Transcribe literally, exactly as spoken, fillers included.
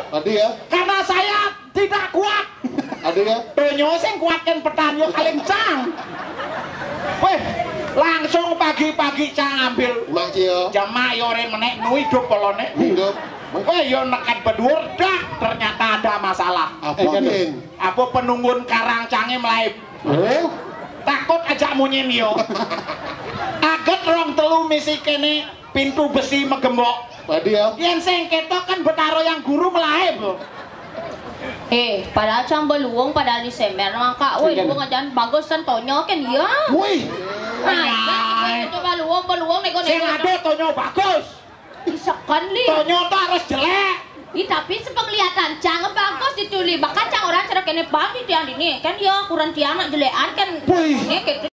Tadi ya. Karena saya tidak kuat. Tadi ya. Donyo sing kuatkan petan yo kalincang. Weh, langsung pagi-pagi cang ambil. Ulang cio. Jamak yo ren menek nu hidup polone. Hidup. Weh yo nekat bedur dak ternyata ada masalah. Apa geng? Apa penunggun karang cange melaip. Oh. Takut ajak munyin yo. Aget rong telu misi kene pintu besi megembok. Tadi ya. Yen sing ketok kan betaro yang guru melaip. Eh, padahal cang beluong padahal di semer maka woi luong ajan bagus kan tonyo kan ya. Woi. Nah, coba luong beluong nego nego. Sing ade tonyo bagus. Isakan li. Tonyo tuh harus jelek. Ih, tapi sepenglihatan cang bagus dituli bahkan cang orang cerah kene bang di tiang ini kan ya kurang tiang nak jelekan kan. Wih. Ini